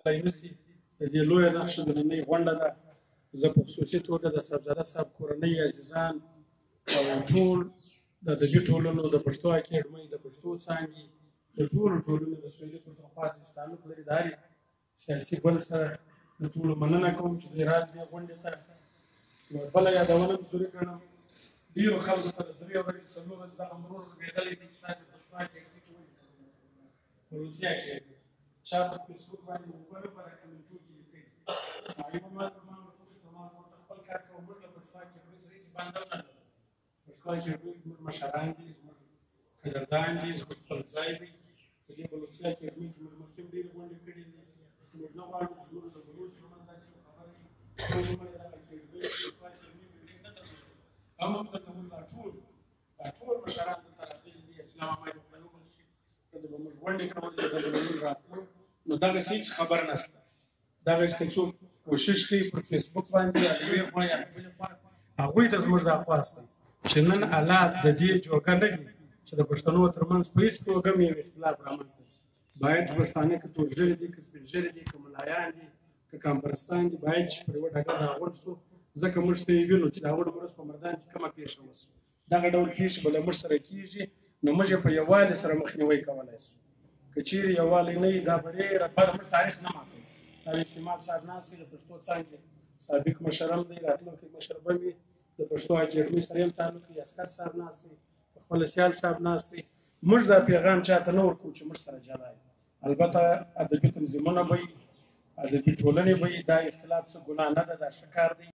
ځای نشي. د دې لویه نقشه د نننۍ غونډه ده. زه په خصوصي توګه د صاحبزاده صاحب کورنۍ عزیزان او ټول د ادبي ټولنو د پښتو اکیډمۍ د پښتو څانګې د ټولو ټولنو د سویلي پښتونخوا سره تعلق لري د هرې سیاسي ګوند سره د ټولو مننه کوم چې دوی راغلي دې غونډې ته. یوه بله یادونه ضروري ګڼم ډېرو خلکو ته د 3 ورځې 4 ورځې دغه مرور لوېدلی دی چې تاسې پښتو اکیډمۍ کې ولیکئ بلوچي اکیډمۍ چا په فیسبوک باندې اوبه لپاره کمنټو کې لیکلي هغوی ما ته خپل کار کوو موږ له پښتو اکیډمۍ سره هېڅ بنده نه لرو. پښتو اکیډمۍ زموږ مشران دي زموږ قدردان دي زموږ خپل ځای دی. په دې بلوچي اکیډمۍ کې موږ مخکې ډېرې غونډې کړي دي. موږ نه غواړو چې زموږ د بلوچ په منځ داسې خبره وي هم دلته موږ دا ټول مشران دلته راغلي دي. اسلام آباد به ویوبل شي دلته به موږ غونډې کولې دلته به موږ راتلو. نو دغسې هېڅ خبر نشته. دغسې که څوک کوشش کوي پر فیسبوک باندې یا د یوې خوا یا د بلې خوا هغوی ته زموږ دا خواست دی چې نن حالات د دې جوګه نه دي چې د پښتنو ترمنځ په هېڅ توګه هم یو اختلاف رامنځته شي. باید پښتانه که تورژري دي که سپین ژري دي که ملایان دي که کامپرستان دي باید چې پر یوه ډګر راغونډ شو. ځکه موږ ته یې وینو چې د هغوی ورځ په مردان کې کومه پېښه وشوه. دغه ډول پېښې به له موږ سره کېږي نو موږ یې په یووالي سره مخنیوی کولی شو. که چیرې یووالی نه وي دا به ډېره موږ تاریخ نه ماتوي. علي سیماب صاحب ناست دی د پښتو څانګې سابق مشر هم دی راتلونکی مشر به وي. د پښتو اکیډمۍ سره هم تعلق دی. عسکر صاحب ناست دی خپله سیال صاحب ناست دی. موږ دا پیغام چاته نه ورکوو چې موږ سره جلا وي. البته ادبي تنظیمونه به وي ادبي ټولنې به وي. دا اختلاف څه ګناه نه ده دا ښه کار دی.